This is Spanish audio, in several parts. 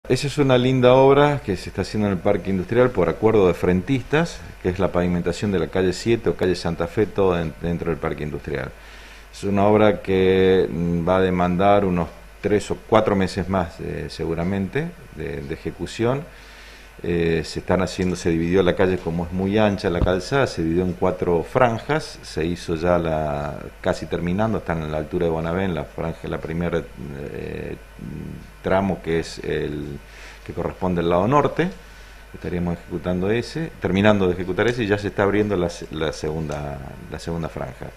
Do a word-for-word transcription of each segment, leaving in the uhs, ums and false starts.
Esa es una linda obra que se está haciendo en el Parque Industrial por acuerdo de frentistas, que es la pavimentación de la calle siete o calle Santa Fe, todo en, dentro del Parque Industrial. Es una obra que va a demandar unos tres o cuatro meses más, eh, seguramente, de, de ejecución. Eh, se están haciendo, se dividió la calle, como es muy ancha la calzada, se dividió en cuatro franjas, se hizo ya la casi terminando, están en la altura de Bonavén, la franja, la primera eh, tramo que es el que corresponde al lado norte, estaríamos ejecutando ese, terminando de ejecutar ese y ya se está abriendo la, la segunda la segunda franja.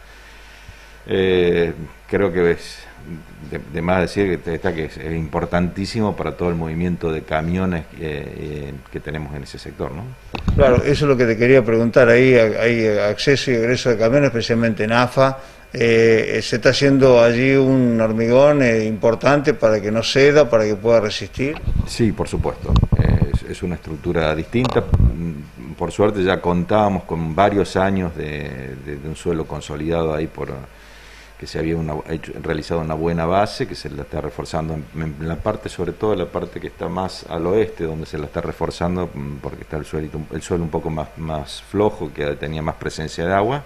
Eh, creo que es de, de más decir que, está, que es, es importantísimo para todo el movimiento de camiones eh, eh, que tenemos en ese sector, ¿no? Claro, eso es lo que te quería preguntar. Ahí hay acceso y egreso de camiones, especialmente en A F A. Eh, ¿Se está haciendo allí un hormigón eh, importante para que no ceda, para que pueda resistir? Sí, por supuesto. Eh, es, es una estructura distinta. Por suerte ya contábamos con varios años de, de, de un suelo consolidado ahí por que se había una, hecho, realizado una buena base, que se la está reforzando en, en la parte, sobre todo en la parte que está más al oeste, donde se la está reforzando porque está el suelo, el suelo un poco más, más flojo, que tenía más presencia de agua.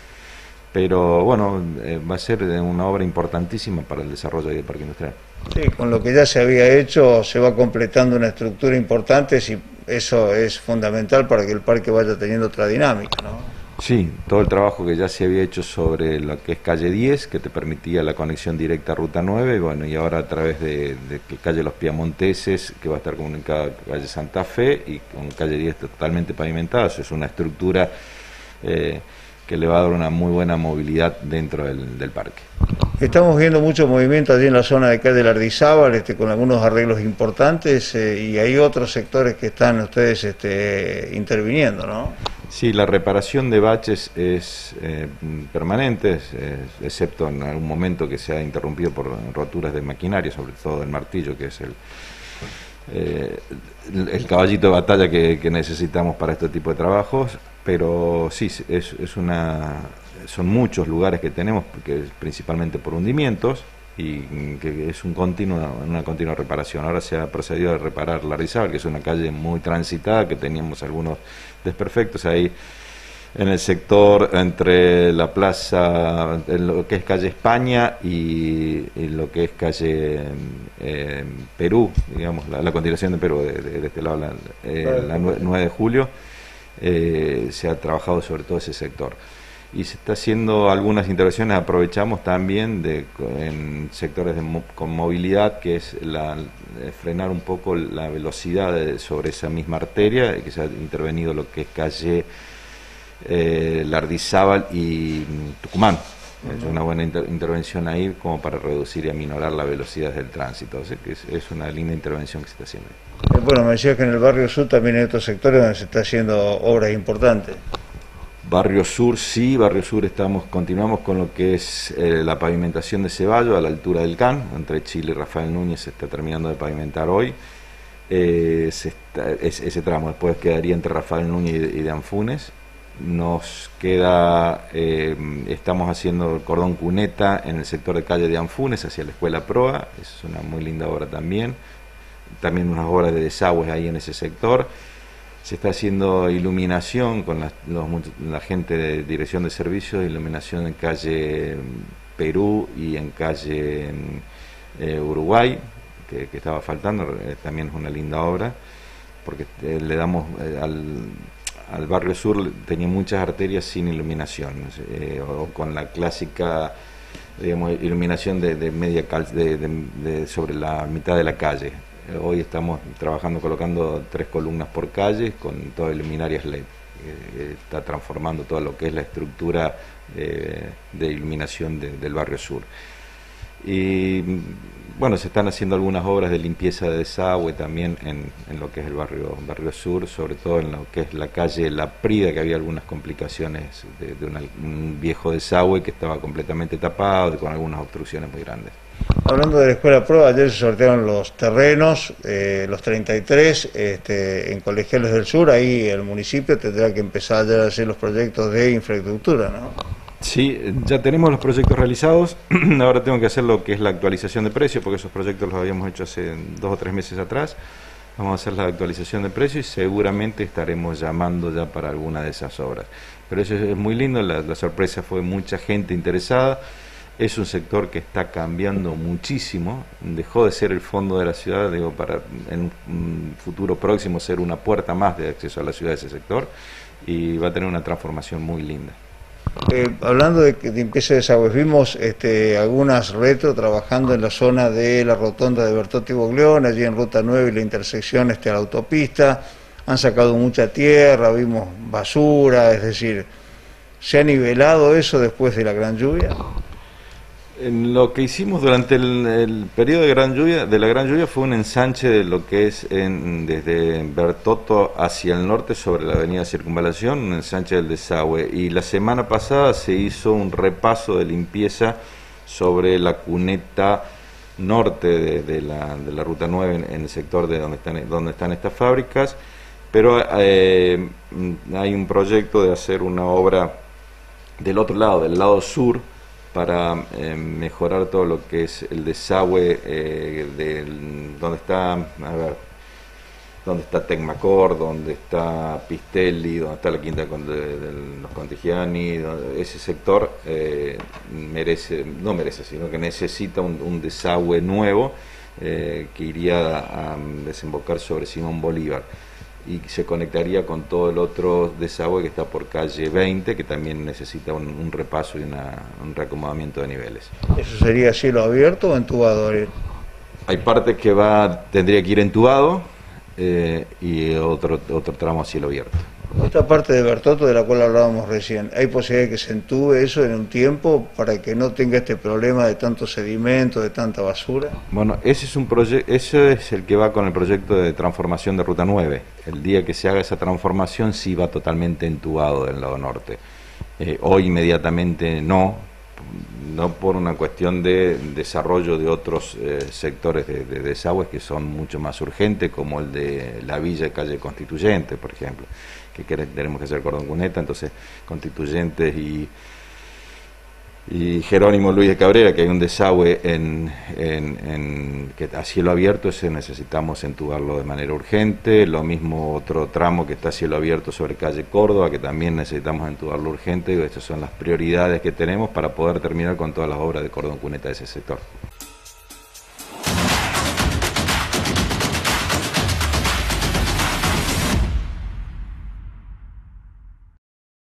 Pero bueno, eh, va a ser una obra importantísima para el desarrollo del parque industrial. Sí, con lo que ya se había hecho se va completando una estructura importante, y eso es fundamental para que el parque vaya teniendo otra dinámica, ¿no? Sí, todo el trabajo que ya se había hecho sobre lo que es calle diez, que te permitía la conexión directa a Ruta nueve, y bueno, y ahora a través de, de calle Los Piamonteses, que va a estar comunicada con calle Santa Fe, y con calle diez totalmente pavimentada. Eso es una estructura eh, que le va a dar una muy buena movilidad dentro del, del parque. Estamos viendo mucho movimiento allí en la zona de calle Lardizábal, este, con algunos arreglos importantes, eh, y hay otros sectores que están ustedes este, interviniendo, ¿no? Sí, la reparación de baches es eh, permanente, es, es, excepto en algún momento que se ha interrumpido por roturas de maquinaria, sobre todo el martillo, que es el, eh, el, el caballito de batalla que, que necesitamos para este tipo de trabajos. Pero sí, es, es una, son muchos lugares que tenemos, porque principalmente por hundimientos, y que es un continuo, una continua reparación. Ahora se ha procedido a reparar Lardizábal, que es una calle muy transitada, que teníamos algunos desperfectos ahí en el sector entre la plaza, en lo que es calle España y, y lo que es calle eh, Perú, digamos, la, la continuación de Perú, de, de, de este lado, la, eh, la nueve de julio, eh, se ha trabajado sobre todo ese sector. Y se está haciendo algunas intervenciones, aprovechamos también de, en sectores de, con movilidad, que es la, frenar un poco la velocidad de, sobre esa misma arteria, que se ha intervenido lo que es calle eh, Lardizábal y Tucumán. Uh-huh. Es una buena inter, intervención ahí como para reducir y aminorar la velocidad del tránsito. O sea que es, es una linda intervención que se está haciendo ahí. Bueno, me decías que en el barrio sur también hay otros sectores donde se está haciendo obras importantes. Barrio Sur, sí, Barrio Sur estamos, continuamos con lo que es eh, la pavimentación de Ceballos a la altura del C A N, entre Chile y Rafael Núñez se está terminando de pavimentar hoy. Eh, se está, es, ese tramo después quedaría entre Rafael Núñez y, y de Anfunes. Nos queda, eh, estamos haciendo el cordón cuneta en el sector de calle de Anfunes hacia la Escuela Proa, es una muy linda obra también. También unas obras de desagües ahí en ese sector. Se está haciendo iluminación con la, los, la gente de Dirección de Servicios, iluminación en calle Perú y en calle eh, Uruguay, que, que estaba faltando, eh, también es una linda obra, porque eh, le damos eh, al, al barrio sur, tenía muchas arterias sin iluminación, eh, o, o con la clásica, digamos, iluminación de, de media cal, de, de, de, sobre la mitad de la calle. Hoy estamos trabajando, colocando tres columnas por calle con todas luminarias L E D. Eh, está transformando todo lo que es la estructura eh, de iluminación de, del barrio sur. Y bueno, se están haciendo algunas obras de limpieza de desagüe también en, en lo que es el barrio, barrio sur, sobre todo en lo que es la calle La Prida, que había algunas complicaciones de, de una, un viejo desagüe que estaba completamente tapado y con algunas obstrucciones muy grandes. Hablando de la Escuela Pro, ayer se sortearon los terrenos, eh, los treinta y tres, este, en Colegiales del Sur. Ahí el municipio tendrá que empezar ya a hacer los proyectos de infraestructura, ¿no? Sí, ya tenemos los proyectos realizados. Ahora tengo que hacer lo que es la actualización de precios, porque esos proyectos los habíamos hecho hace dos o tres meses atrás. Vamos a hacer la actualización de precios y seguramente estaremos llamando ya para alguna de esas obras. Pero eso es muy lindo, la, la sorpresa fue mucha gente interesada. Es un sector que está cambiando muchísimo, dejó de ser el fondo de la ciudad, digo, para en un futuro próximo ser una puerta más de acceso a la ciudad de ese sector, y va a tener una transformación muy linda. Eh, hablando de limpieza de desagües, vimos este, algunas retro trabajando en la zona de la rotonda de Bertotti Boglione, allí en Ruta nueve y la intersección este, a la autopista. Han sacado mucha tierra, vimos basura, es decir, ¿se ha nivelado eso después de la gran lluvia? En lo que hicimos durante el, el periodo de gran lluvia, de la gran lluvia, fue un ensanche de lo que es en, desde Bertotto hacia el norte sobre la avenida Circunvalación, un ensanche del desagüe, y la semana pasada se hizo un repaso de limpieza sobre la cuneta norte de, de, la, de la Ruta nueve en, en el sector de donde están, donde están estas fábricas, pero eh, hay un proyecto de hacer una obra del otro lado, del lado sur, para eh, mejorar todo lo que es el desagüe eh, de donde está, a ver, donde está Tecmacor, donde está Pistelli, donde está la quinta de, de, de los Contigiani. Ese sector eh, merece, no merece, sino que necesita un, un desagüe nuevo eh, que iría a, a desembocar sobre Simón Bolívar y se conectaría con todo el otro desagüe que está por calle veinte, que también necesita un, un repaso y una, un reacomodamiento de niveles. ¿Eso sería cielo abierto o entubado, Ariel? Hay partes que va tendría que ir entubado eh, y otro, otro tramo a cielo abierto. Esta parte de Bertotto de la cual hablábamos recién, ¿hay posibilidad de que se entube eso en un tiempo para que no tenga este problema de tanto sedimento, de tanta basura? Bueno, ese es un proyecto, ese es el que va con el proyecto de transformación de Ruta nueve. El día que se haga esa transformación sí va totalmente entubado del lado norte. Eh, hoy inmediatamente no, no por una cuestión de desarrollo de otros eh, sectores de, de desagües que son mucho más urgentes, como el de la Villa y Calle Constituyente, por ejemplo, que tenemos que hacer cordón cuneta, entonces Constituyentes y, y Jerónimo Luis de Cabrera, que hay un desagüe en, en, en, que a cielo abierto, ese necesitamos entubarlo de manera urgente. Lo mismo otro tramo que está a cielo abierto sobre calle Córdoba, que también necesitamos entubarlo urgente. Estas son las prioridades que tenemos para poder terminar con todas las obras de cordón cuneta de ese sector.